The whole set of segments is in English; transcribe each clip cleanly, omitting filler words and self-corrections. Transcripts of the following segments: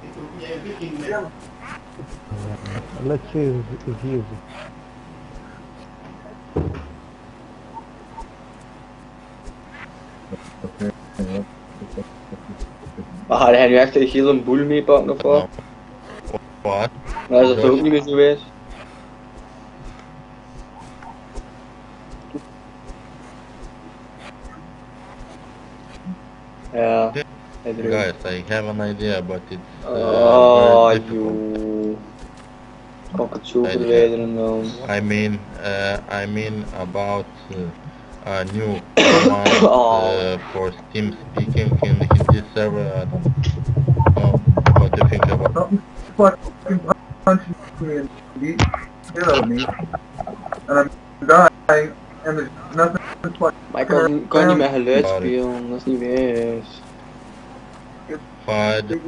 Let's see if he is. Maar had hij nu echt een hele boel meepakken of wat? Wat? Maar is dat toch ook niet meer zo geweest? Ja, hij doet Guys, I have an idea, but it's oh, very difficult. joh. Kan ik het zo verwijderen dan? I mean about a new command for Steam speaking in Hindi server. I don't know what you think about. Something fucking punching me and beat shit out of me, and I'm dying, and there's nothing fucking. Maar ik kan niet met geluid spelen, dat is niet wijs. Fine.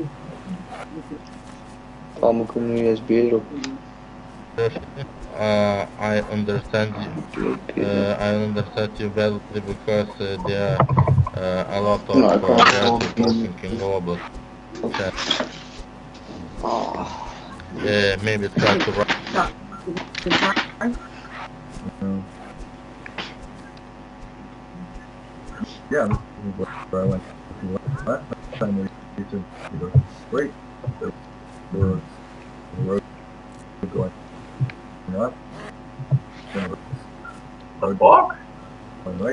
Oh, moet ik er nu eens beter op. I understand you. I understand you badly because there are a lot of guys talking in global chat. Maybe try to write. Yeah, this is where I went last time we said, great, the road going up, and road walk, going right,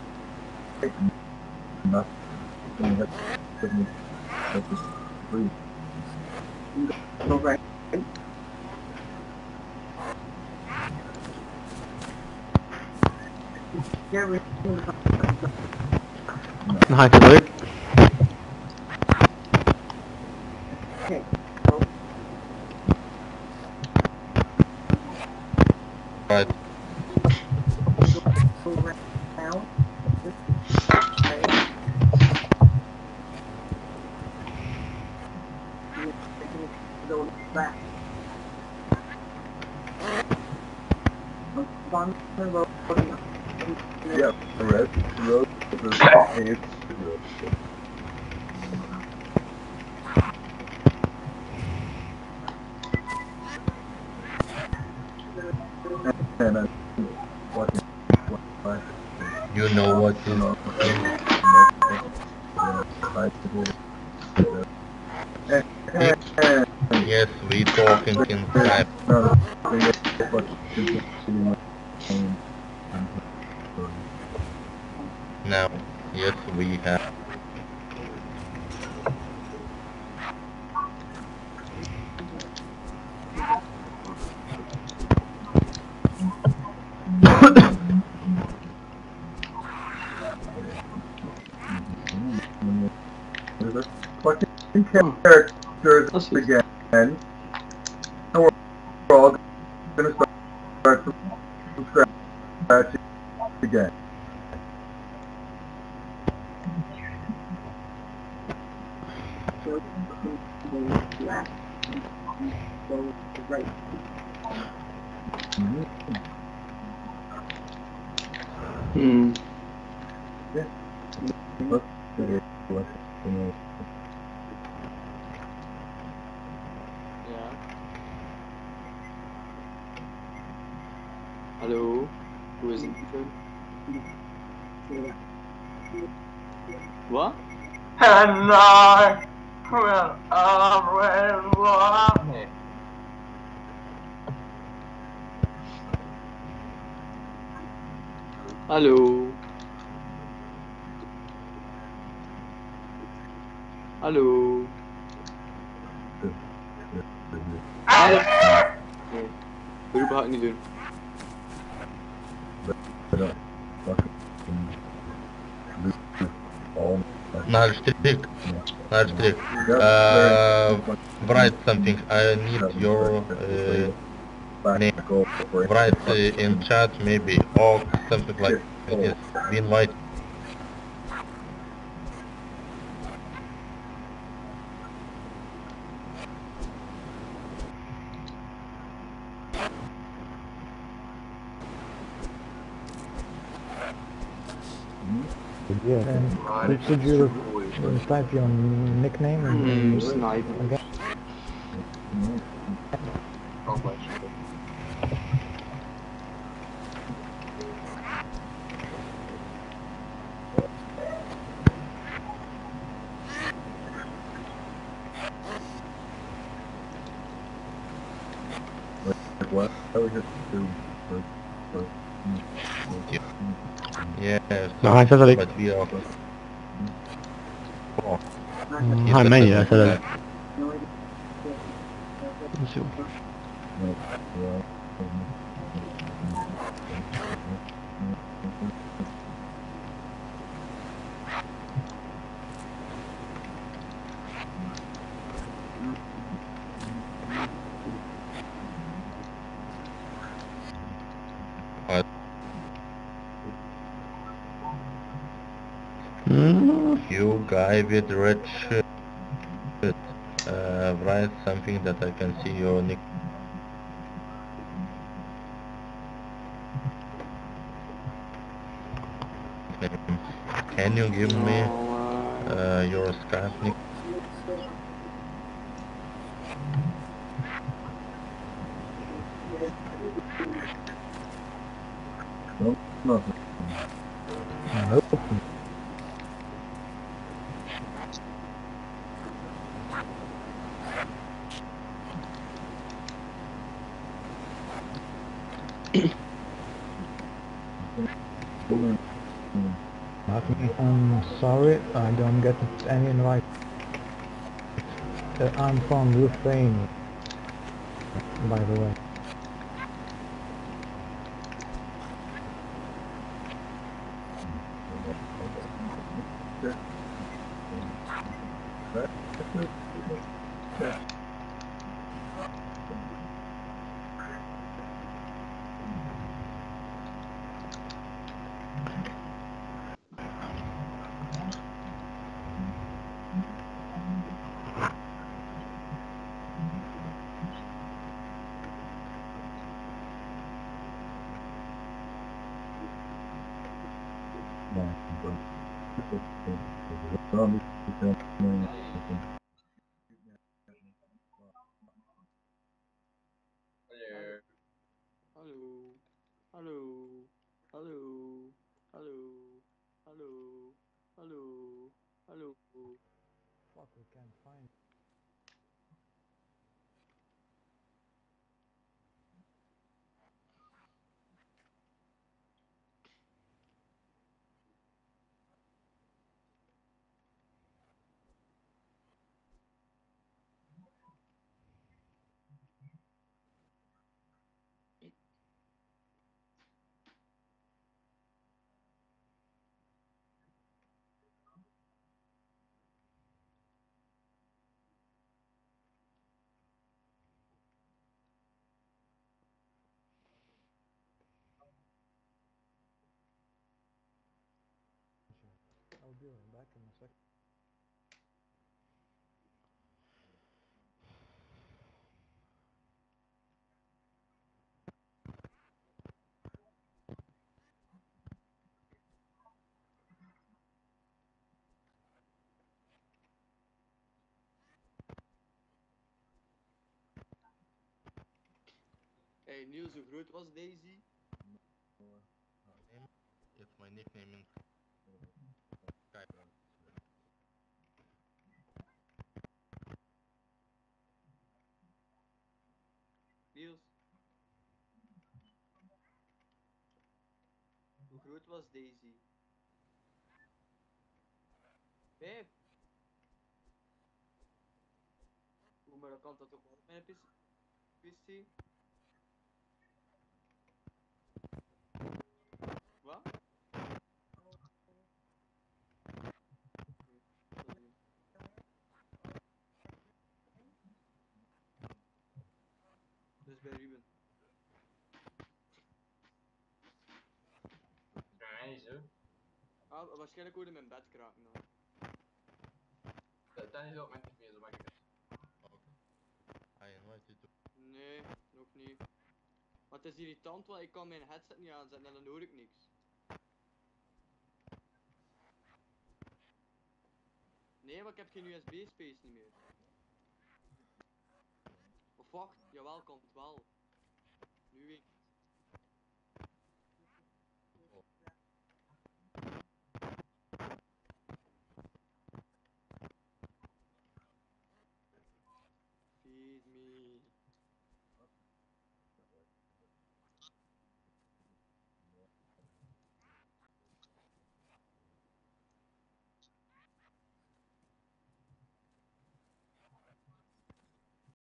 nothing, that's just free. Okay. Hi, Luke. Right. Yeah, the red road is paved. And I'm watching. You know what is yes, we talking in Skype. Now, yes, we have. There's a fucking characters again, and we're all gonna start from scratch again. Hmm. Ja. Hallo, hoe is het? Wat? And I will always love me. Hallo. Hallo. Hallo. Nee, dat ga ik niet doen. Naar strict. Write something. I need your name. Write in chat maybe or something like this. We invite. Yeah, and did you type your nickname and Sniper. again? Oh, my shit. Like, what? I was just doing. Yeah, Hi, Cedric. but we are. Oh, Hi, it's menu, a Cedric. But you guy with red shirt, write something that I can see your nickname. Can you give me your Skype nick? Nothing. I'm sorry, I don't get any invite. I'm from Ukraine, by the way. Hello. Hello. Hello. Hello. Hello. Hello. Hello. Fuck, we can't find. I'll be right back in a second. Hey Niels, hoe groot was Daisy? It's my nickname in Skype. Niels, hoe groot was Daisy? 5. Hoe, maar dan kan dat toch wel op mijn PC? Wat? Nee, dat is bij Ruben. Nee, zo. Ah, waarschijnlijk hoorde mijn bed kraken dan. Dat is ook mijn tv, zo makkelijk. I invite you to. Nee, nog niet. Maar het is irritant, want ik kan mijn headset niet aanzetten en dan hoor ik niks. Nee, maar ik heb geen USB-space niet meer. Fuck, jawel, komt wel. Nu weet ik het. Feed me.